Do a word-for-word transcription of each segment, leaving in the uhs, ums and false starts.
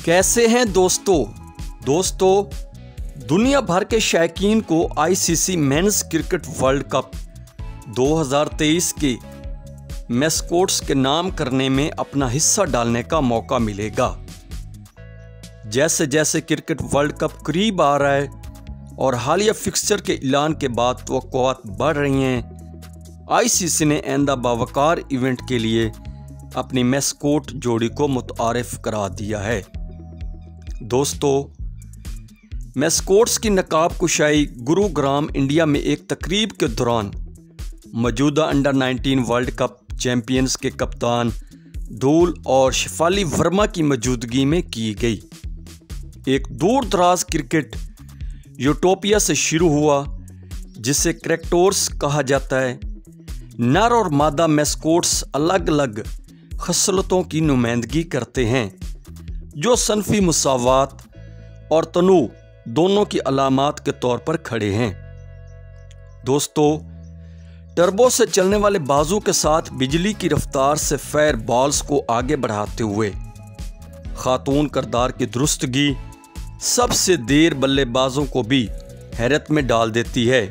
कैसे हैं दोस्तों दोस्तों दुनिया भर के शौकीन को ICC men's cricket world cup दो हज़ार तेईस के मैस्कोट्स के नाम करने में अपना हिस्सा डालने का मौका मिलेगा। जैसे जैसे क्रिकेट वर्ल्ड कप करीब आ रहा है और हालिया फिक्सचर के ऐलान के बाद तवक्कुआत बढ़ रही हैं, आईसीसी ने आइंदा बावकार इवेंट के लिए अपनी मैस्कोट जोड़ी को मुतारिफ करा दिया है। दोस्तों, मैस्कोट्स की नकाब कुशाई गुरुग्राम इंडिया में एक तकरीब के दौरान मौजूदा under nineteen world cup champions के कप्तान धूल और शिफाली वर्मा की मौजूदगी में की गई। एक दूर दराज क्रिकेट यूटोपिया से शुरू हुआ जिसे क्रैक्टोर्स कहा जाता है। नर और मादा मैस्कोट्स अलग अलग खसलतों की नुमाइंदगी करते हैं जो सनफी मुसावात और तनु दोनों की अलामात के तौर पर खड़े हैं। दोस्तों, टर्बो से चलने वाले बाजू के साथ बिजली की रफ्तार से फेयर बॉल्स को आगे बढ़ाते हुए खातून करदार की दुरुस्तगी सबसे देर बल्लेबाजों को भी हैरत में डाल देती है।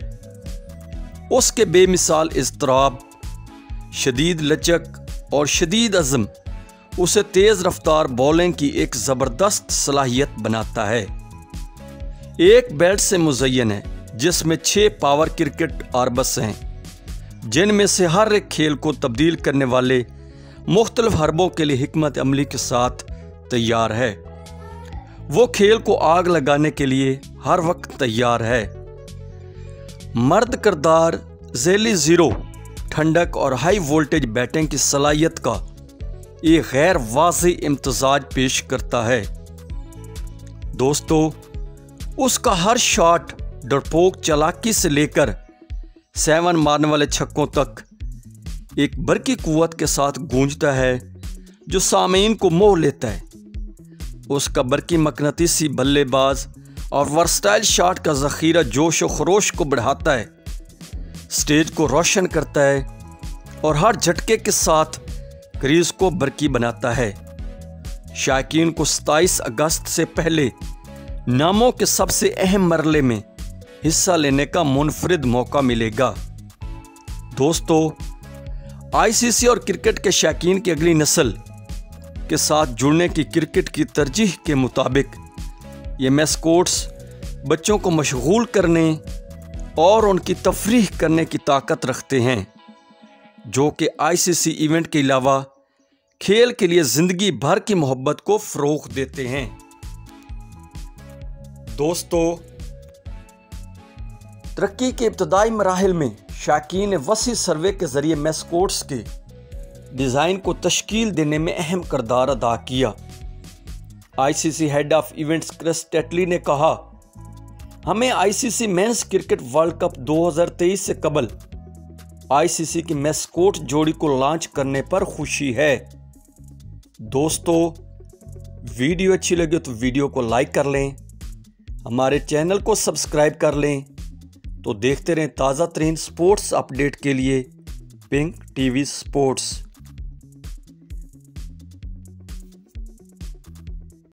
उसके बेमिसाल इज़्तिराब, शदीद लचक और शदीद अज़्म उसे तेज़ रफ्तार बॉलिंग की एक ज़बरदस्त सलाहियत बनाता है। एक बैट से मुज़य्यन है जिसमें छः पावर क्रिकेट आर्बस हैं, जिनमें से हर एक खेल को तब्दील करने वाले मुख्तलिफ हरबों के लिए हिकमत अमली के साथ तैयार है। वो खेल को आग लगाने के लिए हर वक्त तैयार है। मर्द करदार ज़ैली ज़ीरो ठंडक और हाई वोल्टेज बैटिंग की सलाहियत का एक गैर वाज़ी इम्तजाज पेश करता है। दोस्तों, उसका हर शॉट डरपोक चालाकी से लेकर सेवन मारने वाले छक्कों तक एक बरकी कुव्वत के साथ गूंजता है जो सामीन को मोह लेता है। उसका बरकी मकनतीसी बल्लेबाज और वर्सटाइल शॉट का ज़ख़ीरा जोश व खरोश को बढ़ाता है, स्टेज को रोशन करता है और हर झटके के साथ क्रीज को बरकी बनाता है। शायकीन को सत्ताईस अगस्त से पहले नामों के सबसे अहम मरले में हिस्सा लेने का मुनफरिद मौका मिलेगा। दोस्तों, आईसीसी और क्रिकेट के शौकीन की अगली नस्ल के साथ जुड़ने की क्रिकेट की तरजीह के मुताबिक ये मैस्कोट्स बच्चों को मशगूल करने और उनकी तफरीह करने की ताकत रखते हैं, जो कि आईसीसी इवेंट के अलावा खेल के लिए ज़िंदगी भर की मोहब्बत को फ़रोग़ देते हैं। दोस्तों, तरक्की के इब्तदाई मराहिल में शौकीन ने वसी सर्वे के ज़रिए मैस्कोट्स के डिज़ाइन को तश्कील देने में अहम किरदार अदा किया। ICC head of events Chris Tetley ने कहा, हमें ICC men's cricket world cup दो हज़ार तेईस से कबल आईसीसी की मैस्कोट जोड़ी को लॉन्च करने पर खुशी है। दोस्तों, वीडियो अच्छी लगे तो वीडियो को लाइक कर लें, हमारे चैनल को सब्सक्राइब कर लें, तो देखते रहें ताज़ा तरीन स्पोर्ट्स अपडेट के लिए पिंक टीवी स्पोर्ट्स।